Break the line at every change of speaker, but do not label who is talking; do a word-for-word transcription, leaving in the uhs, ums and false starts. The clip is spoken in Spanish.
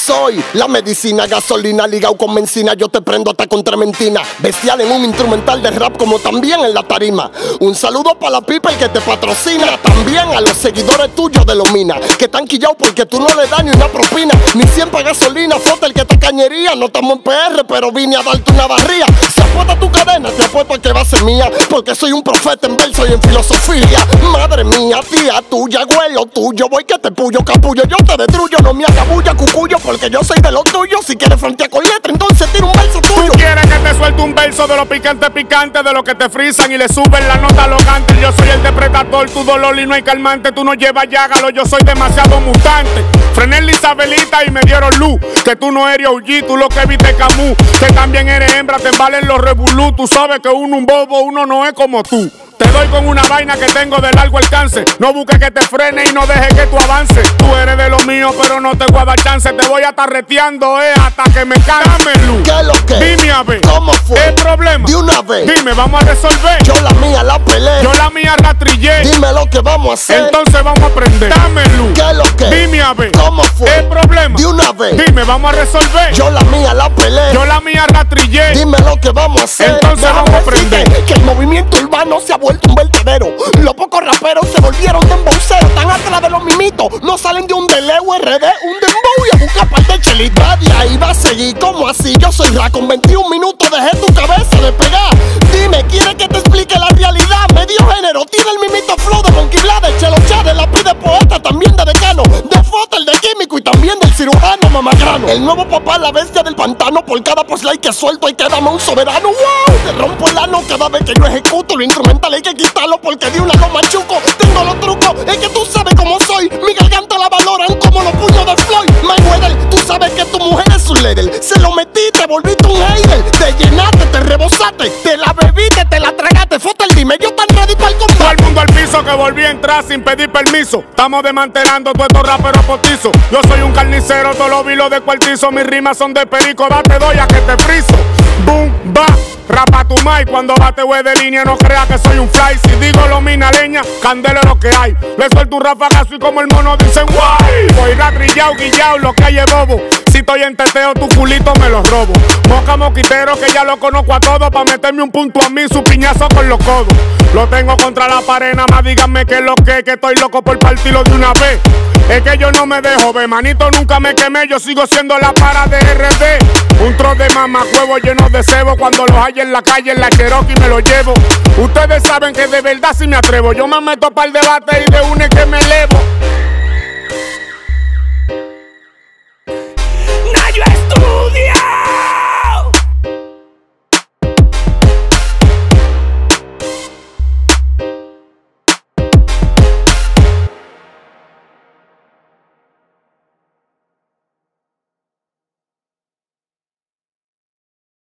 soy la medicina, gasolina, ligado con benzina. Yo te prendo hasta con trementina. Bestial en un instrumental de rap como también en la tarima. Un saludo para la pipa, el que te patrocina. También a los seguidores tuyos de los minas, que están quillados porque tú no le das ni una propina, ni siempre gasolina. Foto el que te cañería. No estamos en P R, pero vine a darte una barría. Se apuesta tu cadena, te apuesto a que va a ser mía, porque soy un profeta en verso y en filosofía. Madre mía, tía tuya, abuelo tuyo, voy que te puyo, capullo, yo te destruyo. No me haga bulla, cucuyo, porque yo soy de los tuyos. Si quieres frontear con letra, entonces tira un verso tuyo.
Tú quieres que te suelte un verso de los picantes picantes, de los que te frisan y le suben la nota logante. Yo soy el depredador, tu dolor y no hay calmante. Tú no llevas llágalo, yo soy demasiado mutante. Frené en la Isabelita y me dieron luz, que tú no eres O G, tú lo que viste Camus. Que también eres hembra, te embalen los revolú. Tú sabes que uno un bobo, uno no es como tú. Te doy con una vaina que tengo de largo alcance. No busques que te frene y no dejes que tú avances. Tú eres de lo mío, pero no te voy a dar chance. Te voy a estar reteando, eh, hasta que me canse. Dame luz.
¿Qué es lo que?
Dime a ver.
¿Cómo fue?
¿El problema?
De una vez.
Dime, vamos a resolver.
Yo la mía la peleé.
Yo la mía rastrillé.
Dime lo que vamos a hacer.
Entonces vamos a aprender. Dame luz.
¿Qué es lo que?
Dime a ver.
¿Cómo fue?
¿El problema?
De una vez.
Dime, vamos a resolver.
Yo la mía la peleé.
Yo la mía rastrillé.
Dime lo que vamos a hacer.
Entonces
Déjame
vamos a aprender.
decirte que el movimiento urbano se ha vuelto un vertedero. Los pocos raperos se volvieron de embauceros. Están atrás de los mimitos. No salen de un deleo R D, un dembow y a buscar par de chelitas. De ahí va a seguir como así. Yo soy ra con veintiún minutos. Dejé tu cabeza de pegar. Dime, ¿quieres que te explique la realidad? Medio género, tiene el mimito flow de Monkey Blade, Chelo Chade, la pide poeta, también de decano, de foto, el de químico y también del cirujano mamagrano. El nuevo papá, la bestia del pantano. Por cada poslay que suelto hay que darme un soberano. ¡Wow! Te rompo el ano cada vez que yo ejecuto. Lo instrumental hay que quitarlo porque de una lo machuco. Tengo los trucos, es que tú sabes cómo soy. Mi garganta la valoran como los puños de Floyd Mayweather. Tú sabes que tu mujer es un ledel. Se lo metí, te volviste un hater. Te llenaste, te rebosaste, te la bebiste, te la tragaste. Foto el dime, yo tan ready para el combate.
Todo el mundo al piso que volví a entrar sin pedir permiso. Estamos desmantelando todos estos raperos postizos. Yo soy un carnicero, todos los vilos de cuartizo. Mis rimas son de perico, date doy a que te friso. Boom, ba, rapa tu mai. Cuando bate güey de línea no creas que soy un fly. Si digo lo mina leña, candela es lo que hay. Le suelto un rafagazo y como el mono dicen guay. Voy ratrillao, guillao, lo que hay es bobo. Si estoy en teteo, tu culito me lo robo. Moca moquitero que ya lo conozco a todos. Pa' meterme un punto a mí, su piñazo con los codos. Lo tengo contra la pared, nada más díganme que es lo que, que estoy loco por partirlo de una vez. Es que yo no me dejo ver, manito, nunca me quemé. Yo sigo siendo la para de R D. Un trozo de mamacuevo lleno de cebo. Cuando los hay en la calle, en la Cherokee me lo llevo. Ustedes saben que de verdad si me atrevo. Yo me meto para el debate y de une que me elevo.